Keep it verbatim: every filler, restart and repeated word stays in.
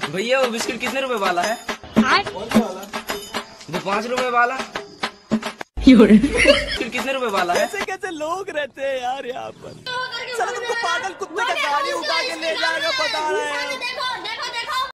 भैया वो बिस्किट कितने रुपए वाला है? कौन सा वाला? वो पाँच रुपए वाला। बिस्किट कितने रुपए वाला है? कैसे कैसे लोग रहते हैं यार यहाँ पर। चलो तुमको पागल कुत्ते का गाड़ी उठा के ले जाएगा बता रहे हैं।